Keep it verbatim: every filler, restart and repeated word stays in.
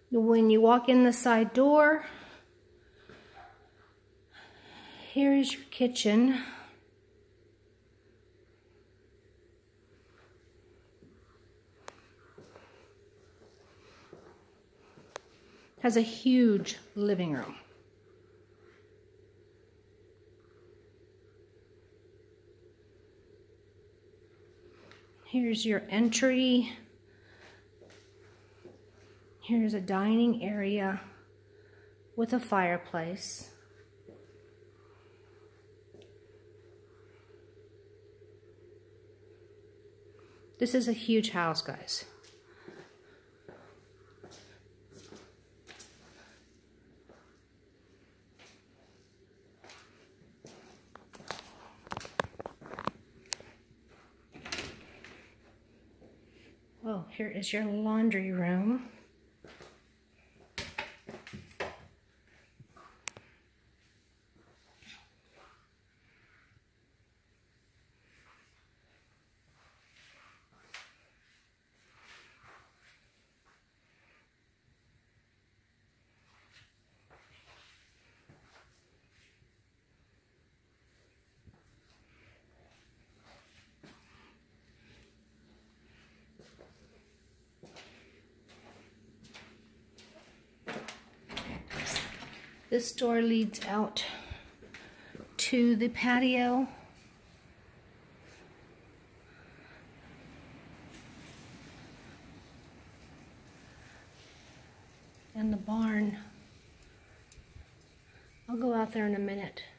When you walk in the side door, here is your kitchen. Has a huge living room. Here's your entry. Here's a dining area with a fireplace. This is a huge house, guys. Oh, here is your laundry room. This door leads out to the patio. And the barn. I'll go out there in a minute.